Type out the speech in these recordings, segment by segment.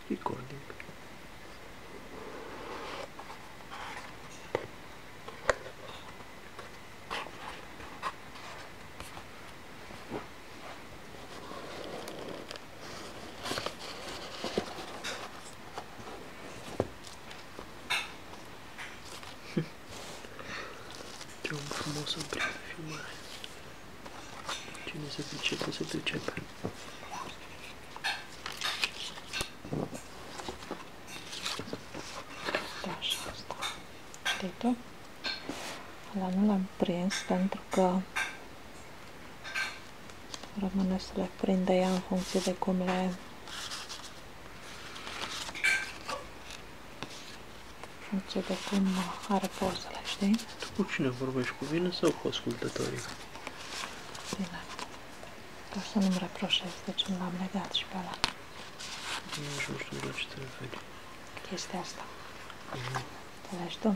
Recording. Ce om frumos îmi prinde filmare. Cine se pricepe, se pricepe. Așa asta. Știi tu? Ăla nu l-am prins pentru că rămâne să le prindă ea în funcție de cum le... în funcție de cum are pozele, știi? Tu cu cine vorbești? Cu mine sau cu ascultătorii? Bine. Ca să nu-mi reproșez de ce nu l-am legat și pe ăla. Nu știu la ce te referi. Chestia asta. Înțelegi tu?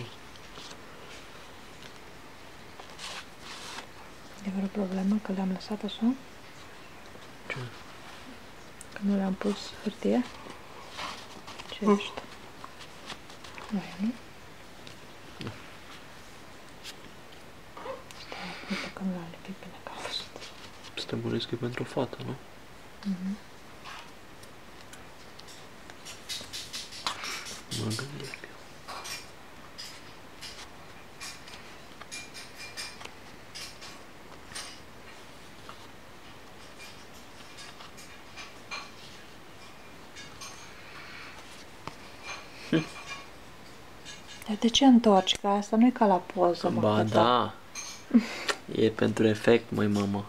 E vreo problemă că le-am lăsat așa? Ce? Că nu le-am pus hârtie? Ce ești? Nu e, nu? Nu. Stai, uite că nu l-am lipit bine că a fost. Să te bănuiesc că e pentru o fată, nu? Mă gândesc eu. Dar de ce întorci? Că asta nu e ca la poză, mă. Ba da. E pentru efect, măi, mamă.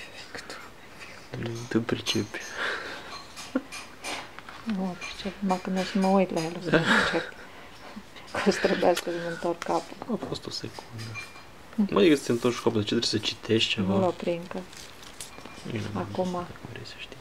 Nu te pricepi. Nu mă pricep, mă când o să mă uit la el, o să mă încep. Că o să trebuiască să-mi întorc capul. A fost o secundă. Mă, adică să te întorci capul, de ce trebuie să citești ceva? Nu-l opri încă. Eu nu am Acum. văzut, dacă vrei să știi.